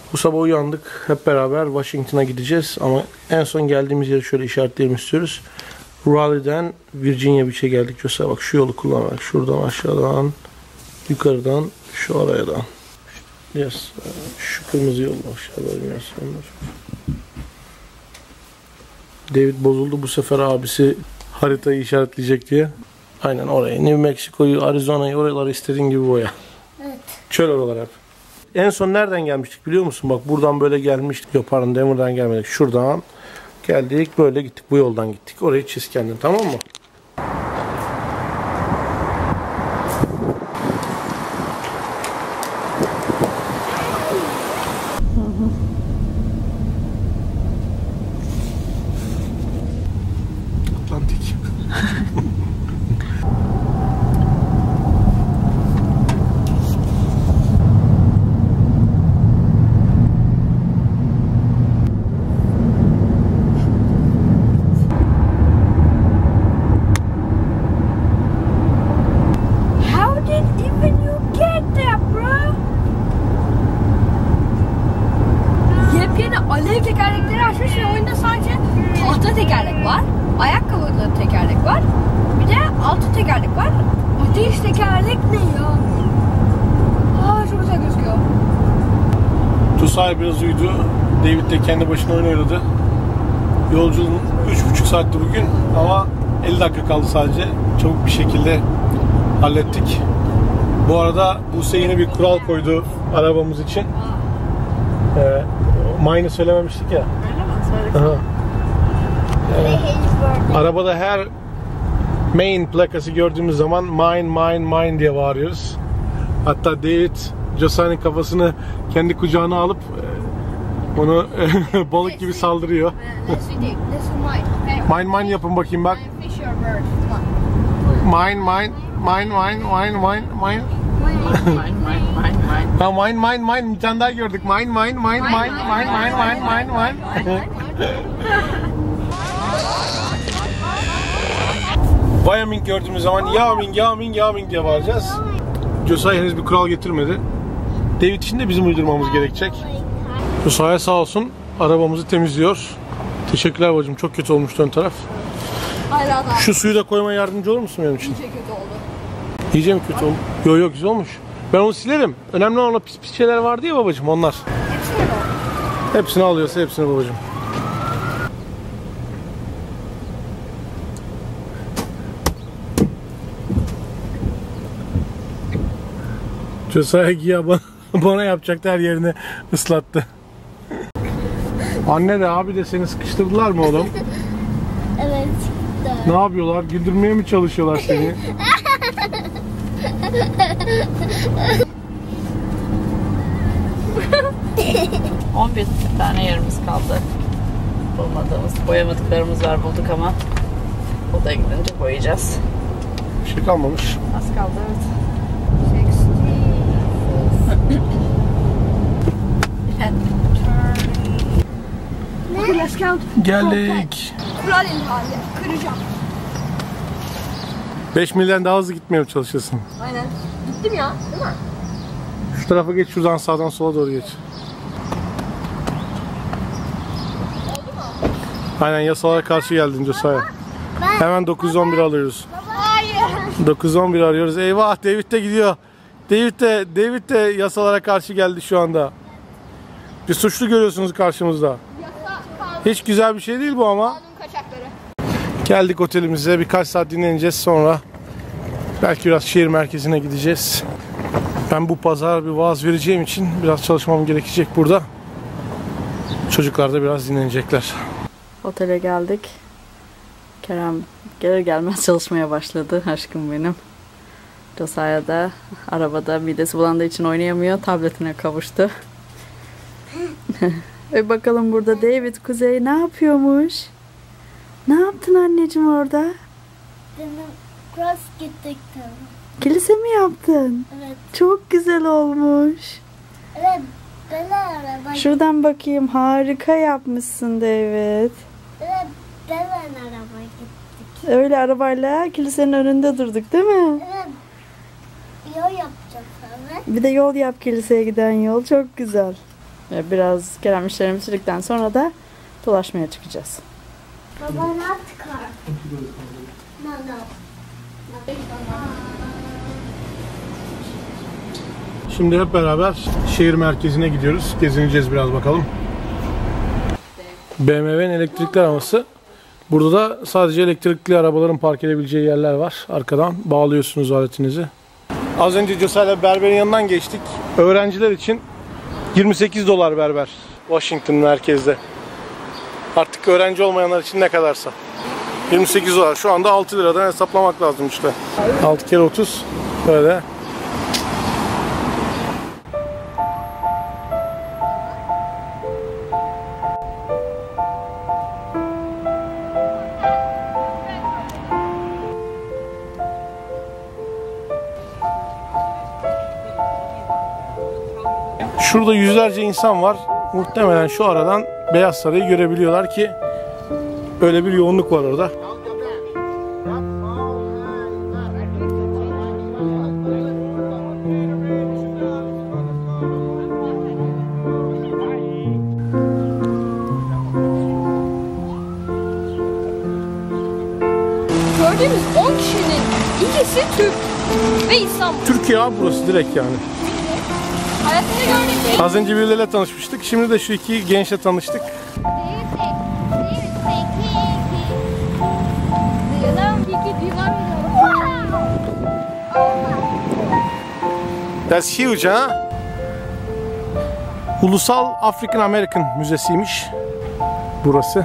Bu sabah uyandık. Hep beraber Washington'a gideceğiz. Ama en son geldiğimiz yeri şöyle işaretleyelim istiyoruz. Raleigh'den Virginia Beach'e geldik. Mesela bak şu yolu kullanarak şuradan aşağıdan yukarıdan şu arayadan. Yes. Şu kırmızı yoldan aşağıdan bilmiyorsunuz. David bozuldu bu sefer, abisi haritayı işaretleyecek diye. Aynen oraya. New Mexico'yu, Arizona'yı, oraları istediğin gibi boya. Evet. Çöl oralar hep. En son nereden gelmiştik biliyor musun? Bak buradan böyle gelmiştik. Yok pardon, Denver'dan gelmedik. Şuradan geldik, böyle gittik. Bu yoldan gittik. Orayı çiz kendin, tamam mı? Atlantik. Alev tekerlekleri açmış ve oyunda sadece tahta tekerlek var, ayakkabılı tekerlek var, bir de altı tekerlek var. Ateş tekerlek ne ya? Çok güzel gözüküyor. Tusay biraz uyudu. David de kendi başına oyun oynadı. Yolculuğun 3,5 saatti bugün ama 50 dakika kaldı sadece. Çabuk bir şekilde hallettik. Bu arada Buse yine bir kural koydu arabamız için. Mine'ı söylememiştik ya. Öyle mi? Arabada her Maine plakası gördüğümüz zaman mine diye bağırıyoruz. Hatta David Josiah'nın kafasını kendi kucağına alıp onu balık gibi saldırıyor. Mine yapın bakayım bak. Mine. Ha mine bir tane daha gördük. Mine. Wyoming gördüğümüz zaman Yaming diye bağıracağız. Josiah henüz bir kural getirmedi. David için de bizim uydurmamız gerekecek. Josiah sağ olsun arabamızı temizliyor. Teşekkürler bacım, çok kötü olmuştu ön taraf. Şu suyu da koymaya yardımcı olur musun benim için? İyice kötü oldu. İyice mi kötü oldu? Yok güzel olmuş. Ben onu silerim. Önemli olan o pis şeyler vardı ya babacığım, onlar. Hepsini mi? Hepsini alıyorsa hepsini babacığım. Josiah ya bana yapacaktı, her yerini ıslattı. Anne de abi de seni sıkıştırdılar mı oğlum? Evet. Ne yapıyorlar? Güldürmeye mi çalışıyorlar seni? 11 tane yerimiz kaldı. Bulmadığımız, boyamadıklarımız var, bulduk ama odaya gidince boyayacağız. Bir şey kalmamış. Az kaldı, evet. Geldik. Kural ihlali. Kıracağım. 5 milden daha hızlı gitmeye mi çalışıyorsun? Aynen. Gittim ya, değil mi? Şu tarafa geç, şuradan sağdan sola doğru geç. Aynen, yasalara karşı geldin Josiah. Hemen 911 alıyoruz. Hayır. 911 arıyoruz. Eyvah, David de gidiyor. David de yasalara karşı geldi şu anda. Bir suçlu görüyorsunuz karşımızda. Hiç güzel bir şey değil bu ama. Geldik otelimize, birkaç saat dinleneceğiz, sonra belki biraz şehir merkezine gideceğiz. Ben bu pazar bir vaaz vereceğim için biraz çalışmam gerekecek burada. Çocuklar da biraz dinlenecekler. Otele geldik. Kerem gelir gelmez çalışmaya başladı, aşkım benim. Josiah da arabada midesi bulandığı için oynayamıyor, tabletine kavuştu. Ve bakalım burada David Kuzey ne yapıyormuş? Ne yaptın anneciğim orada? Cross gittik. Kilise mi yaptın? Evet. Çok güzel olmuş. Evet. Böyle araba. Şuradan bakayım, harika yapmışsın David. Evet. Böyle araba gittik. Öyle arabayla kilisenin önünde durduk değil mi? Evet. Yol yapacağız sonra. Bir de yol yap, kiliseye giden yol. Çok güzel. Biraz Kerem işlerini bitirdikten sonra da dolaşmaya çıkacağız. Baba not car. No, no. Şimdi hep beraber şehir merkezine gidiyoruz. Gezineceğiz biraz bakalım. BMW'nin elektrikli arabası. Burada da sadece elektrikli arabaların park edebileceği yerler var. Arkadan bağlıyorsunuz aletinizi. Az önce Josa'yla berberin yanından geçtik. Öğrenciler için 28 dolar berber. Washington merkezde. Artık öğrenci olmayanlar için ne kadarsa. 28 dolar. Şu anda 6 liradan hesaplamak lazım işte. 6 kere 30. Böyle. Şurada yüzlerce insan var. Muhtemelen şu aradan Beyaz Saray'ı görebiliyorlar ki öyle bir yoğunluk var orada. Gördüğümüz 10 kişinin ikisi Türk ve İstanbul. Türkiye abi burası direkt yani. Hayatımda gördüğüm Az önce birileriyle tanışmıştık. Şimdi de şu iki gençle tanıştık. That's huge, ha? Ulusal African American Müzesi'ymiş burası.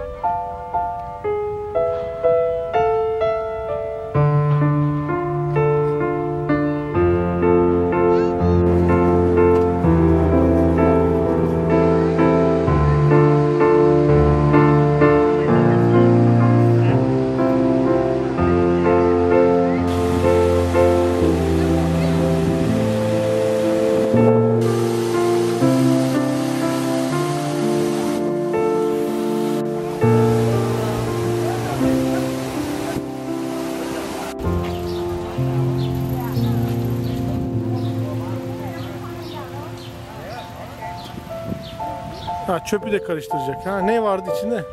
Ha, çöpü de karıştıracak. Ha, ne vardı içinde?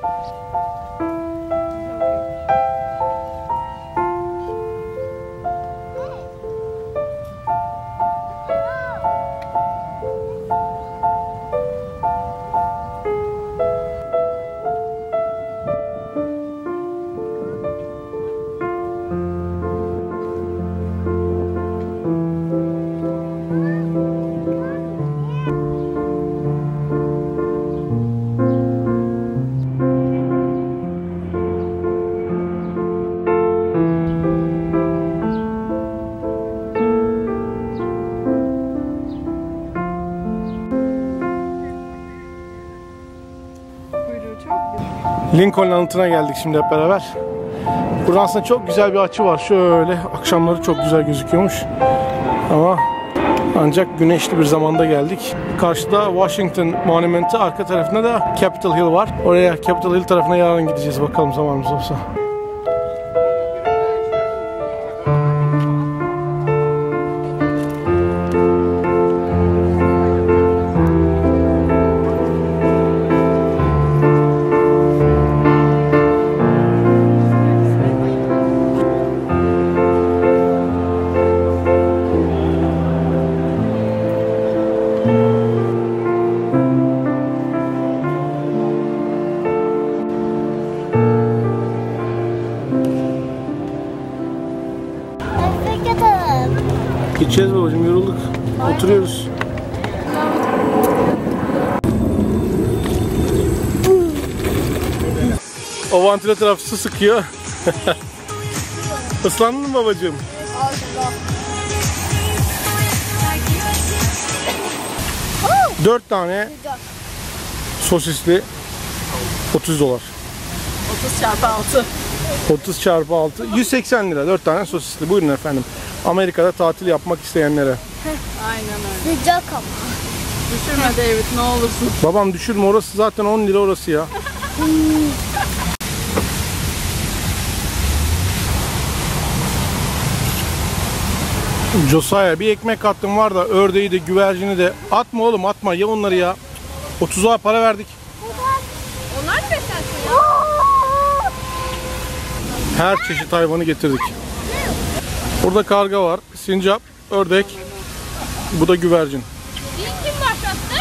Lincoln anıtına geldik şimdi hep beraber. Buradan aslında çok güzel bir açı var. Şöyle akşamları çok güzel gözüküyormuş. Ama ancak güneşli bir zamanda geldik. Karşıda Washington Monumenti, arka tarafında da Capitol Hill var. Oraya Capitol Hill tarafına yarın gideceğiz bakalım zamanımız olsa. Gideceğiz babacığım, yorulduk. Oturuyoruz. O vantilatör hafif su sıkıyor. Islandın mı babacığım? Dört tane sosisli 30 dolar. 30 çarpı 6. 30 çarpı 6. 180 lira 4 tane sosisli. Buyurun efendim. Amerika'da tatil yapmak isteyenlere. Aynen öyle. Sıcak ama. Düşürme David, ne olursun. Babam düşürme, orası zaten 10 lira orası ya. Josiah, bir ekmek attım var da ördeği de güvercini de atma oğlum, atma, ye onları ya. 30'a para verdik. Onlar da beslensin ya. Her çeşit hayvanı getirdik. Burada karga var, sincap, ördek. Bu da güvercin. İlk kim başlattı?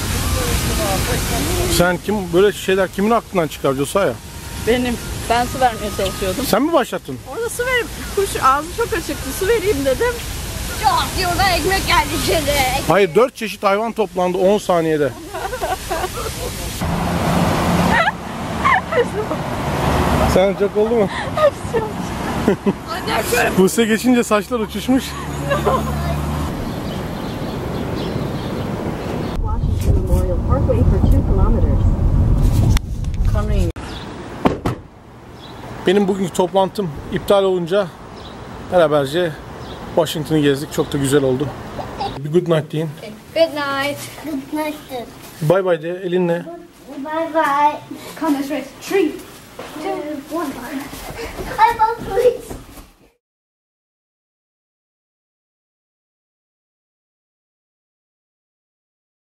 Sen kim böyle şeyler kimin aklından çıkar Josiah? Benim. Ben su vermeye çalışıyordum. Sen mi başlattın? Orada su verip kuş ağzı çok açıktı. Su vereyim dedim. Çok yolda ekmek geldi şimdi. Hayır 4 çeşit hayvan toplandı 10 saniyede. Sen çok oldu mu? Buse geçince saçlar uçuşmuş. Washington Memorial Parkway for 2 kilometers. Kanayım. Benim bugünkü toplantım iptal olunca beraberce Washington'ı gezdik. Çok da güzel oldu. Bir good night deyin. Good night. Good night. Bye bye de elinle. Bye bye. Come this way. 3, 2, 1.